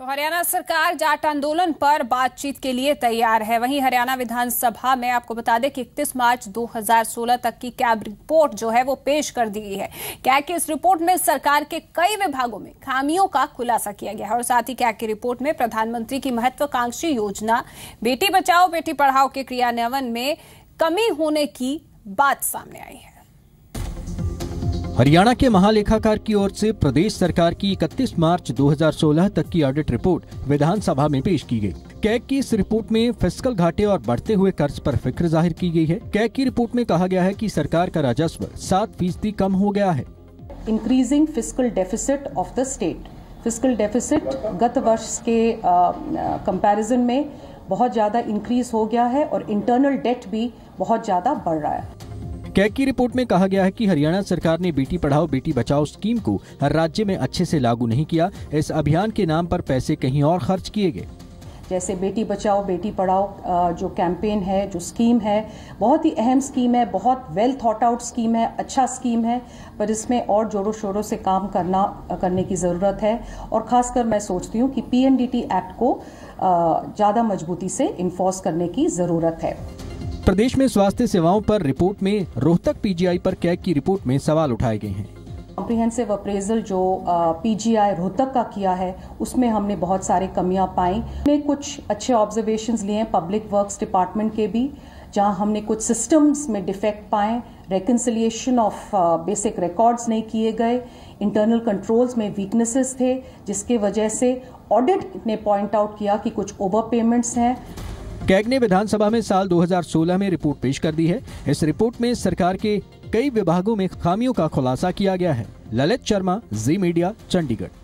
तो हरियाणा सरकार जाट आंदोलन पर बातचीत के लिए तैयार है। वहीं हरियाणा विधानसभा में आपको बता दें कि 31 मार्च 2016 तक की कैग रिपोर्ट जो है वो पेश कर दी गई है। कैग की इस रिपोर्ट में सरकार के कई विभागों में खामियों का खुलासा किया गया है और साथ ही कैग की रिपोर्ट में प्रधानमंत्री की महत्वाकांक्षी योजना बेटी बचाओ बेटी पढ़ाओ के क्रियान्वयन में कमी होने की बात सामने आई है। हरियाणा के महालेखाकार की ओर से प्रदेश सरकार की 31 मार्च 2016 तक की ऑडिट रिपोर्ट विधानसभा में पेश की गई। कैग की इस रिपोर्ट में फिस्कल घाटे और बढ़ते हुए कर्ज पर फिक्र जाहिर की गई है। कैग की रिपोर्ट में कहा गया है कि सरकार का राजस्व 7% कम हो गया है। Increasing fiscal deficit of the state. Fiscal deficit गत वर्ष के कंपैरिजन में बहुत ज्यादा इंक्रीज हो गया है और इंटरनल डेट भी बहुत ज्यादा बढ़ रहा है। कैग की रिपोर्ट में कहा गया है कि हरियाणा सरकार ने बेटी पढ़ाओ बेटी बचाओ स्कीम को हर राज्य में अच्छे से लागू नहीं किया। इस अभियान के नाम पर पैसे कहीं और खर्च किए गए। जैसे बेटी बचाओ बेटी पढ़ाओ जो कैंपेन है, जो स्कीम है, बहुत ही अहम स्कीम है, बहुत वेल थॉट आउट स्कीम है, अच्छा स्कीम है, पर इसमें और जोरों शोरों से काम करने की ज़रूरत है। और ख़ासकर मैं सोचती हूँ कि PNDT एक्ट को ज़्यादा मजबूती से इन्फोर्स करने की ज़रूरत है। प्रदेश में स्वास्थ्य सेवाओं पर रिपोर्ट में रोहतक PGI पर कैग की रिपोर्ट में सवाल उठाए गए हैं। कॉम्प्रिहेंसिव अप्रेजल जो PGI रोहतक का किया है उसमें हमने बहुत सारे कमियां पाई। हमने कुछ अच्छे ऑब्जर्वेशंस लिए हैं पब्लिक वर्क्स डिपार्टमेंट के भी, जहां हमने कुछ सिस्टम्स में डिफेक्ट पाए। रेकंसिलिएशन ऑफ बेसिक रिकॉर्ड्स नहीं किए गए, इंटरनल कंट्रोल्स में वीकनेसेस थे, जिसके वजह से ऑडिट ने पॉइंट आउट किया कि कुछ ओवर पेमेंट्स हैं। कैग ने विधानसभा में साल 2016 में रिपोर्ट पेश कर दी है। इस रिपोर्ट में सरकार के कई विभागों में खामियों का खुलासा किया गया है। Lalit Sharma, Zee media, Chandigarh.